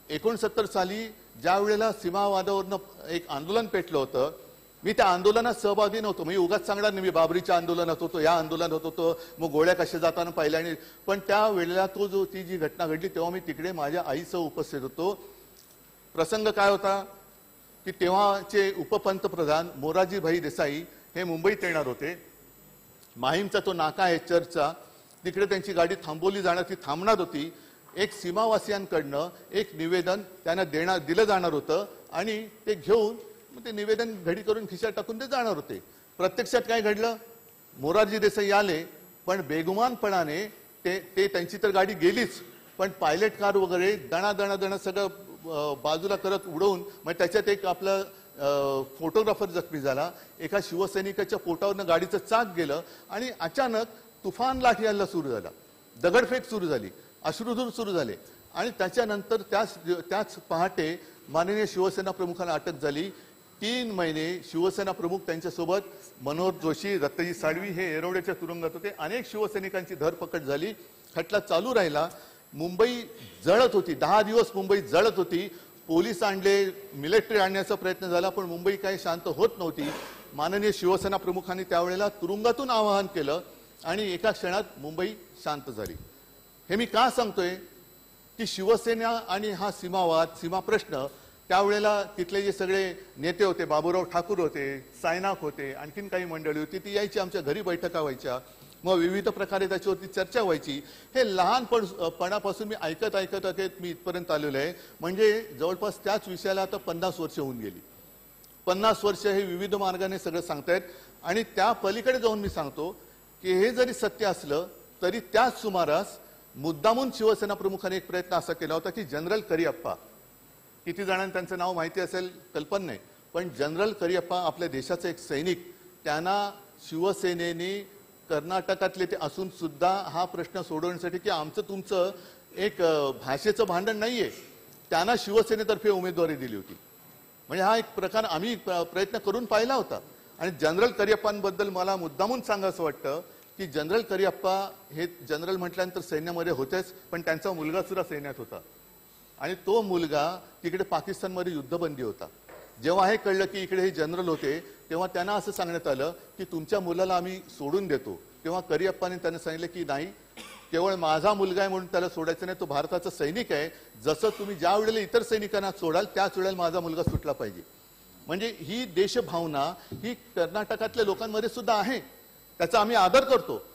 69 साली ज्या वेळेला सीमावादावरनं एक आंदोलन पेटलं होतं, मी त्या आंदोलनात सहभागी नव्हतो. मी उगाच सांगणार नाही मी बाबरीच्या आंदोलनात होतो, या आंदोलनात होतो, मग गोळ्या कशा जाताना पाहिल्या. आणि पण त्या वेळेला ती जी घटना घडली तेव्हा मी तिकडे माझ्या आईसह उपस्थित होतो. प्रसंग काय होता की तेव्हाचे उपपंतप्रधान मोरारजीभाई देसाई हे मुंबईत येणार होते. माहीमचा तो नाका आहे चर्चचा, तिकडे त्यांची गाडी थांबवली जाणार, ती थांबणार होती. एक सीमावासियांकडनं एक निवेदन त्यांना दिलं जाणार होतं आणि ते घेऊन मग ते निवेदन घडी करून खिशात टाकून ते जाणार होते. प्रत्यक्षात काय घडलं, मोरारजी देसाई आले पण बेगुमानपणाने ते त्यांची तर गाडी गेलीच, पण पायलट कार वगैरे दणा सगळं बाजूला करत उडवून, मग त्याच्यात एक आपलं फोटोग्राफर जखमी झाला. एका शिवसैनिकाच्या पोटावरनं गाडीचं चाक गेलं आणि अचानक तुफान लाठी हल्ला सुरू झाला, दगडफेक सुरू झाली, अश्रुधूर सुरू झाले. आणि त्याच्यानंतर त्याच पहाटे माननीय शिवसेना प्रमुखांना अटक झाली. 3 महिने शिवसेना प्रमुख त्यांच्यासोबत मनोहर जोशी, रत्नाजी साळवी हे येरवड्याच्या तुरुंगात होते. अनेक शिवसैनिकांची धरपकड झाली, खटला चालू राहिला. मुंबई जळत होती, 10 दिवस मुंबई जळत होती. पोलीस आणले, मिलिटरी आणण्याचा प्रयत्न झाला, पण मुंबई काही शांत होत नव्हती. माननीय शिवसेना प्रमुखांनी त्यावेळेला तुरुंगातून आवाहन केलं आणि एका क्षणात मुंबई शांत झाली. हे मी का सांगतोय की शिवसेना आणि हा सीमा प्रश्न त्यावेळेला तिथले जे सगळे नेते होते, बाबूराव ठाकूर होते, सायनाक होते, आणखीन काही मंडळी होती, ती यायची, आमच्या घरी बैठका व्हायच्या, मग विविध प्रकारे त्याच्यावरती चर्चा व्हायची. हे लहानपणापासून मी ऐकत मी इथपर्यंत आलेलो आहे. म्हणजे जवळपास त्याच विषयाला आता 50 वर्ष होऊन गेली. 50 वर्ष हे विविध मार्गाने सगळं सांगतायत. आणि त्या पलीकडे जाऊन मी सांगतो की हे जरी सत्य असलं तरी त्याच सुमारास मुद्दामून शिवसेना प्रमुखांनी एक प्रयत्न असा केला होता की जनरल करिअप्पा, किती जणांना त्यांचं नाव माहिती असेल कल्पना नाही, पण जनरल करिअप्पा आपल्या देशाचे एक सैनिक, त्यांना शिवसेनेने कर्नाटकातले ते असून सुद्धा हा प्रश्न सोडवण्यासाठी की आमचं तुमचं एक भाषेचं भांडण नाहीये, त्यांना शिवसेनेतर्फे उमेदवारी दिली होती. म्हणजे हा एक प्रकार आम्ही प्रयत्न करून पाहिला होता. आणि जनरल करिअप्पांबद्दल मला मुद्दामून सांगायचं वाटतं की जनरल करिअप्पा हे जनरल म्हटल्यानंतर सैन्यामध्ये होतेच, पण त्यांचा मुलगा सुद्धा सैन्यात होता. आणि तो मुलगा तिकडे पाकिस्तानमध्ये युद्धबंदी होता. जेव्हा हे कळलं की इकडे हे जनरल होते, तेव्हा त्यांना असं सांगण्यात आलं की तुमच्या मुलाला आम्ही सोडून देतो. तेव्हा करिअप्पाने त्यांना सांगितलं की नाही, केवळ माझा मुलगा आहे म्हणून त्याला सोडायचं नाही, तो भारताचा सैनिक आहे. जसं तुम्ही ज्या वेळेला इतर सैनिकांना सोडाल त्याच वेळेला माझा मुलगा सुटला पाहिजे. म्हणजे ही देशभावना ही कर्नाटकातल्या लोकांमध्ये सुद्धा आहे, त्याचा आम्ही आदर करतो.